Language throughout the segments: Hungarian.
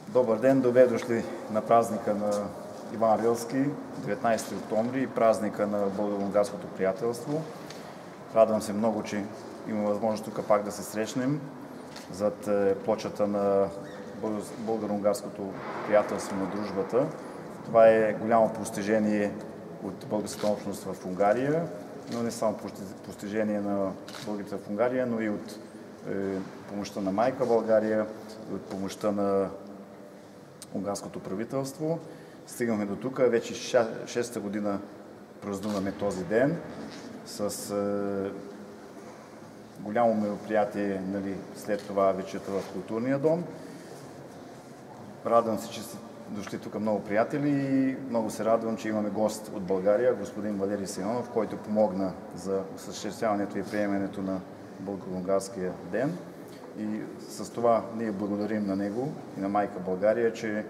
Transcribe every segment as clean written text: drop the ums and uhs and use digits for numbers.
Добър ден, добре дошли на празника на Иван Рилски, 19 октомври, празника на българо-унгарското приятелство. Радвам се много, че има възможност тук пак да се срещнем зад плочата на българо-унгарското приятелство на дружбата. Това е голямо постижение от българската общност в Унгария, но не само постижение на българите в Унгария, но и от помощта на майка България, и от помощта на унгарското правителство. Стигаме до тук. Вече 6-та година празнуваме този ден с голямо мероприятие, след това вечерта в културния дом. Радвам се, че сте дошли тук много приятели и много се радвам, че имаме гост от България, господин Валери Симеонов, който помогна за осъществяването и приемането на българо-унгарския ден. И с това ние благодарим на него и на майка България, че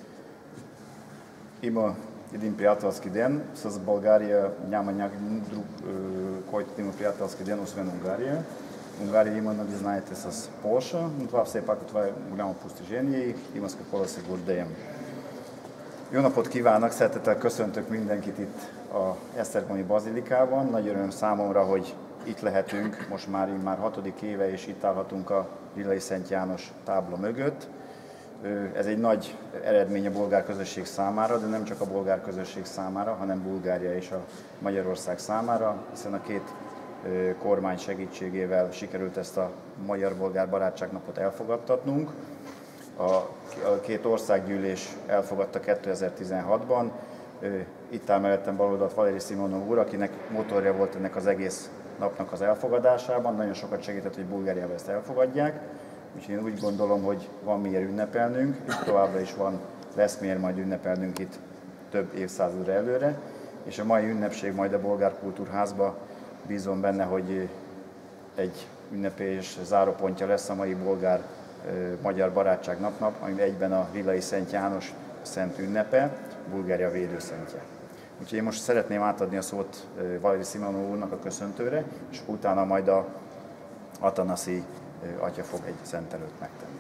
има един приятелски ден. С България няма някой друг, който има приятелски ден, освен Унгария. Унгария има, знаете, с Полша, но това е голямо постижение и има с какво да се гордеем. Jó napot kívánok, szeretettel köszöntök mindenkit itt a Esztergomi Bazilikában. Nagy öröm számomra, hogy itt lehetünk, most már 6. éve, és itt állhatunk a Lillai Szent János tábla mögött. Ez egy nagy eredmény a bolgár közösség számára, de nem csak a bolgár közösség számára, hanem Bulgária és a Magyarország számára, hiszen a két kormány segítségével sikerült ezt a magyar-bolgár barátságnapot elfogadtatnunk. A két országgyűlés elfogadta 2016-ban. Itt áll mellettem bal oldalt Valeri Simonov úr, akinek motorja volt ennek az egész napnak az elfogadásában. Nagyon sokat segített, hogy Bulgáriában ezt elfogadják. Úgyhogy én úgy gondolom, hogy van miért ünnepelnünk, és továbbra is lesz miért majd ünnepelnünk itt több évszázadra előre. És a mai ünnepség majd a Bolgár Kultúrházba, bízom benne, hogy egy ünnepés zárópontja lesz a mai bolgár-magyar barátságnapnak, ami egyben a Lillai Szent János szent ünnepe, Bulgária védőszentje. Úgyhogy én most szeretném átadni a szót Valeri Simonov úrnak a köszöntőre, és utána majd a Atanasi atya fog egy szentelőt megtenni.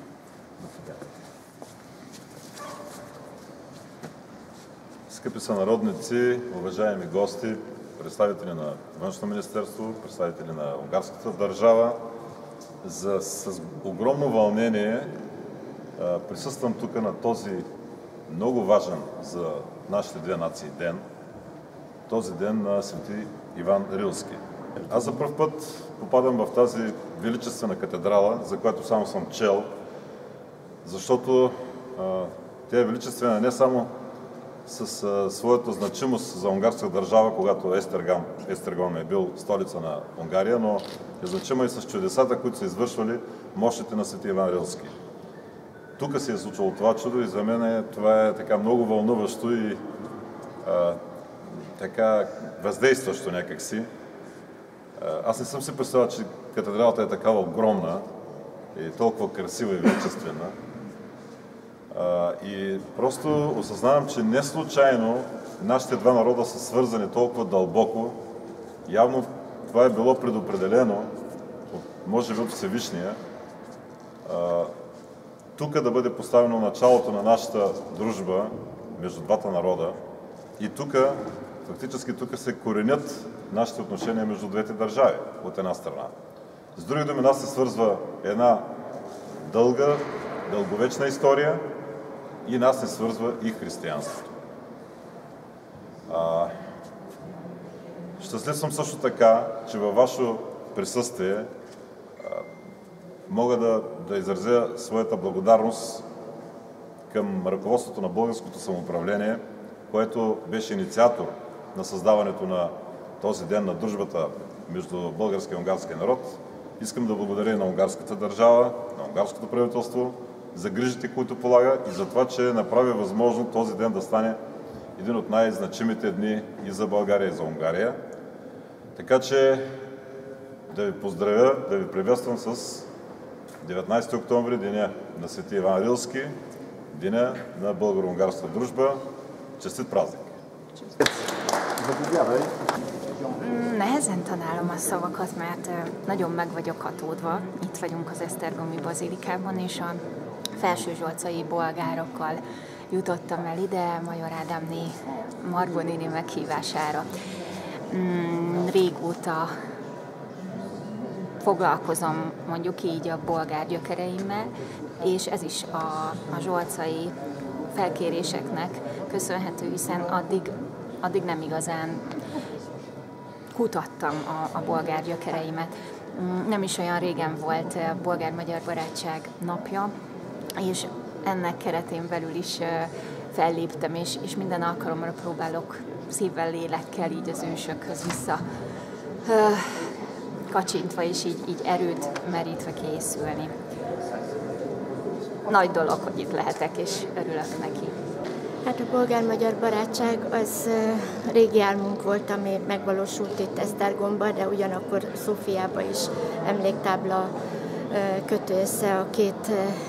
Скъпи сънародници, уважаеми гости, представители на Външно министерство, представители на унгарската държава, с огромно вълнение присъствам тук на този много важен за нашите две нации ден, този ден на Свети Иван Рилски. Аз за пръв път попадам в тази величествена катедрала, за която само съм чел, защото тя е величествена не само с своята значимост за унгарска държава, когато Естергон е бил столица на Унгария, но е значима и с чудесата, които са извършвали мощите на Свети Иван Рилски. Тук се е случило това чудо и за мен това е така много вълнуващо и така въздействащо някакси. Аз не съм си представил, че катедралата е такава огромна и толкова красива и величествена. И просто осъзнавам, че не случайно нашите два народа са свързани толкова дълбоко. Явно това е било предопределено, може би от Всевишния, тук да бъде поставено началото на нашата дружба между двата народа. И тук, фактически тук се коренят нашите отношения между двете държави, от една страна. С други думи, нас се свързва една дълга, дълговечна история и нас се свързва и християнството. Щастлив съм също така, че във ваше присъствие мога да изразя своята благодарност към ръководството на българското самоуправление, което беше инициатор на създаването на този ден на дружбата между българския и унгарския народ. Искам да благодаря и на унгарската държава, на унгарското правителство за грижите, които полага и за това, че направи възможно този ден да стане един от най-значимите дни и за България, и за Унгария. Така че да ви поздравя, да ви приветствам с 19 октомври, деня на Свети Иван Рилски, деня на българо-унгарската дружба. Честит празник! Nehezen találom a szavakat, mert nagyon meg vagyok hatódva. Itt vagyunk az Esztergomi Bazilikában, és a felsőzsolcai bolgárokkal jutottam el ide, Major Ádámné Margó néni meghívására. Régóta foglalkozom mondjuk így a bolgár gyökereimmel, és ez is a zsolcai felkéréseknek köszönhető, hiszen addig nem igazán kutattam a bolgár gyökereimet. Nem is olyan régen volt a Bolgár-Magyar Barátság napja, és ennek keretén belül is felléptem, és minden alkalomra próbálok szívvel, lélekkel így az ősökhöz vissza kacsintva, és így erőt merítve készülni. Nagy dolog, hogy itt lehetek, és örülök neki. Hát a Bolgár-Magyar Barátság az régi álmunk volt, ami megvalósult itt Esztergomban, de ugyanakkor Szófiában is emléktábla kötő össze a két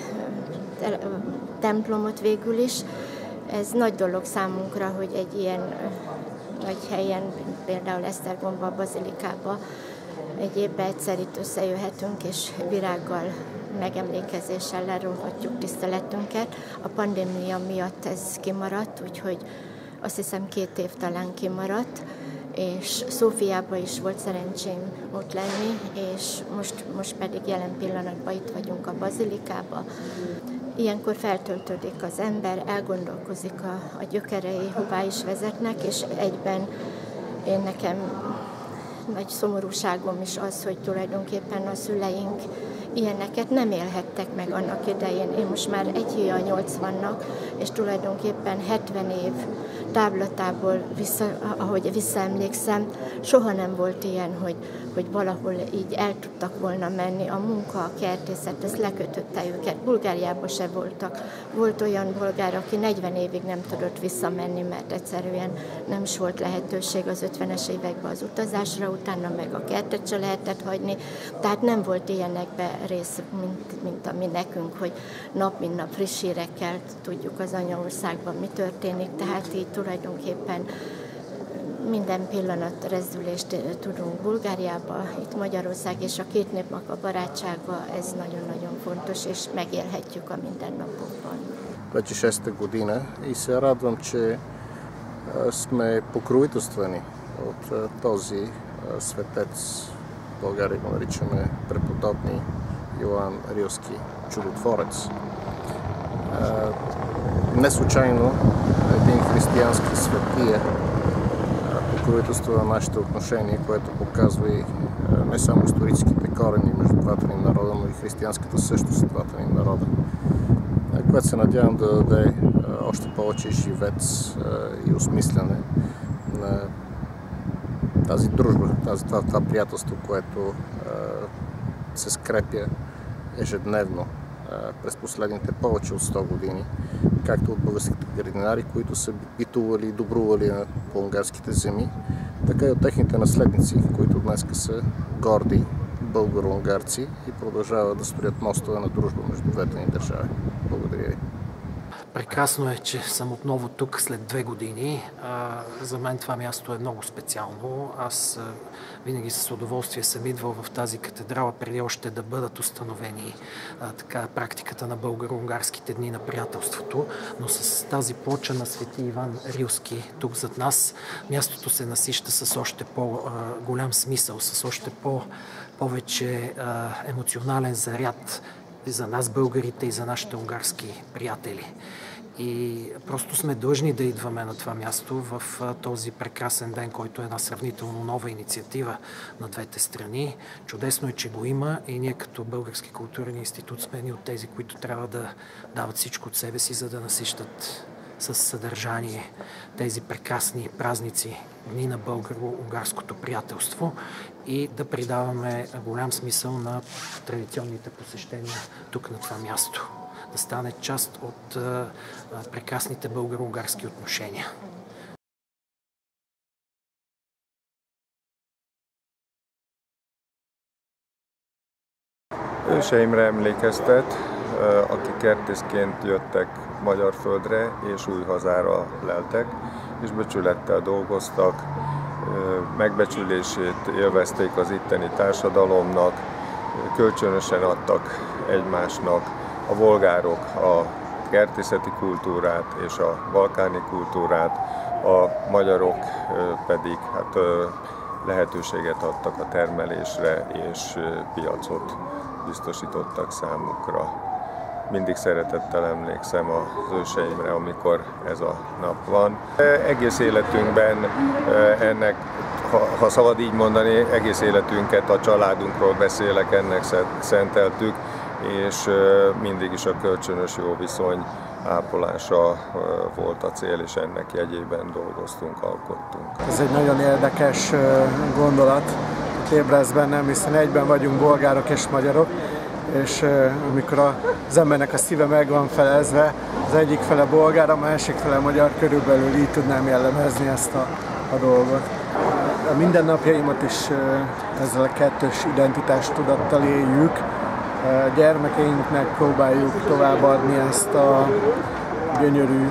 templomot végül is. Ez nagy dolog számunkra, hogy egy ilyen nagy helyen, például Esztergomban, a Bazilikában egy évben egyszer itt összejöhetünk, és virággal, megemlékezéssel lerólhatjuk tiszteletünket. A pandémia miatt ez kimaradt, úgyhogy azt hiszem 2 év talán kimaradt, és Szófiában is volt szerencsém ott lenni, és most pedig jelen pillanatban itt vagyunk a Bazilikában. Ilyenkor feltöltődik az ember, elgondolkozik a gyökerei, hová is vezetnek, és egyben nekem nagy szomorúságom is az, hogy tulajdonképpen a szüleink ilyeneket nem élhettek meg annak idején. Én most már egy híja 80-nak, és tulajdonképpen 70 év távlatából, ahogy visszaemlékszem, soha nem volt ilyen, hogy valahol így el tudtak volna menni. A munka, a kertészet, ez lekötötte őket. Bulgáriában se voltak. Volt olyan bolgár, aki 40 évig nem tudott visszamenni, mert egyszerűen nem is volt lehetőség az 50-es években az utazásra, utána meg a kertet se lehetett hagyni. Tehát nem volt ilyenekben rész, mint ami nekünk, hogy nap mint nap friss hírekkel tudjuk az anyaországban, mi történik. Tehát így tulajdonképpen minden pillanat rezdülést tudunk Bulgáriába, itt Magyarország és a két népnek a barátsága, ez nagyon-nagyon fontos, és megélhetjük a mindennapokban. Вече 6-та година и се радвам, че сме покровителствани от този светец. В България го наричаме преподобни Йоан Рилски чудотворец. Не случайно един християнски светия покровителства на нашите отношения, което показва и не само историческите корени между двата ни народа, но и християнската същност на двата ни народа, което се надявам да даде още повече живец и осмисляне на тази дружба, това приятелство, което се скрепя ежедневно през последните повече от 100 години, както от българските градинари, които са битували и добрували по унгарските земи, така и от техните наследници, които днес са горди българо-унгарци и продължават да строят мостове на дружба между двете ни държави. Благодаря ви. Прекрасно е, че съм отново тук след 2 години. За мен това място е много специално. Аз винаги с удоволствие съм идвал в тази катедрала преди още да бъдат установени практиката на българо-унгарските дни на приятелството, но с тази плоча на Свети Иван Рилски тук зад нас мястото се насища с още по-голям смисъл, с още повече емоционален заряд и за нас българите и за нашите унгарски приятели. И просто сме длъжни да идваме на това място в този прекрасен ден, който е една сравнително нова инициатива на двете страни. Чудесно е, че го има и ние като Български културен институт сме едни от тези, които трябва да дават всичко от себе си, за да насищат с съдържание тези прекрасни празници, дни на българо-унгарското приятелство и да придаваме голям смисъл на традиционните посещения тук на това място. Да стане част от прекрасните българо-унгарски отношения. Őseimre emlékeztet, akik kertészként jöttek magyar földre és új hazára leltek, és becsülettel dolgoztak, megbecsülését élvezték az itteni társadalomnak, kölcsönösen adtak egymásnak, A bolgárok a kertészeti kultúrát és a balkáni kultúrát, a magyarok pedig hát, lehetőséget adtak a termelésre és piacot biztosítottak számukra. Mindig szeretettel emlékszem az őseimre, amikor ez a nap van. Egész életünkben ennek, ha szabad így mondani, egész életünket a családunkról beszélek, ennek szenteltük, és mindig is a kölcsönös jó viszony ápolása volt a cél, és ennek jegyében dolgoztunk, alkottunk. Ez egy nagyon érdekes gondolat, ébreszt bennem, hiszen egyben vagyunk bolgárok és magyarok, és amikor az embernek a szíve meg van felezve, az egyik fele bolgár, a másik fele magyar, körülbelül így tudnám jellemezni ezt a dolgot. A mindennapjaimat is ezzel a kettős identitástudattal éljük. A gyermekeinknek próbáljuk továbbadni ezt a gyönyörű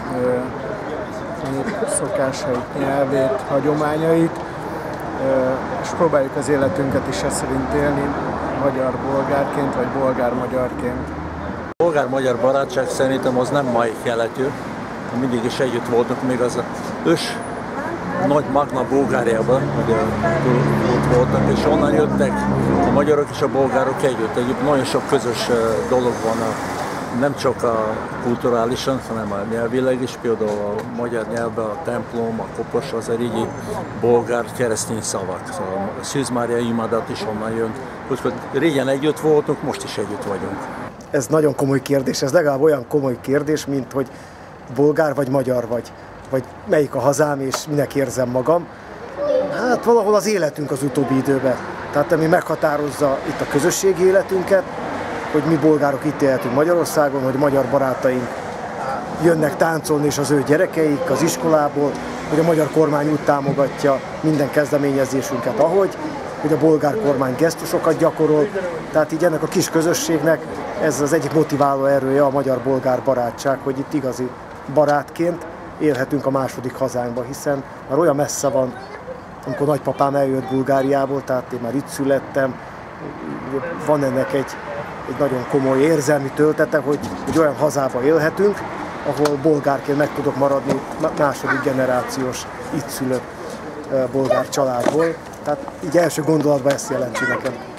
szokásait, nyelvét, hagyományait, és próbáljuk az életünket is ezt szerint élni, magyar-bolgárként vagy bolgár-magyarként. A bolgár-magyar barátság szerintem az nem mai keletű, mindig is együtt voltunk, még az ős nagy Magna Bulgáriában, ugye ott voltak, és onnan jöttek a magyarok és a bolgárok együtt. Nagyon sok közös dolog van, nem csak a kulturálisan, hanem a nyelvileg is, például a magyar nyelvben a templom, a kopos, az a régi bolgár keresztény szavak. A Szűz Mária imádat is onnan jön. Úgyhogy régen együtt voltunk, most is együtt vagyunk. Ez nagyon komoly kérdés, ez legalább olyan komoly kérdés, mint hogy bolgár vagy magyar vagy melyik a hazám és minek érzem magam. Hát valahol az életünk az utóbbi időben. Tehát ami meghatározza itt a közösségi életünket, hogy mi bolgárok itt élhetünk Magyarországon, hogy magyar barátaink jönnek táncolni, és az ő gyerekeik az iskolából, hogy a magyar kormány úgy támogatja minden kezdeményezésünket, hogy a bolgár kormány gesztusokat gyakorol. Tehát így ennek a kis közösségnek ez az egyik motiváló erője a magyar-bolgár barátság, hogy itt igazi barátként élhetünk a második hazánkba, hiszen már olyan messze van, amikor nagypapám eljött Bulgáriából, tehát én már itt születtem, van ennek egy nagyon komoly érzelmi töltete, hogy olyan hazába élhetünk, ahol bolgárként meg tudok maradni második generációs itt szülött bolgár családból. Tehát így első gondolatban ezt jelenti nekem.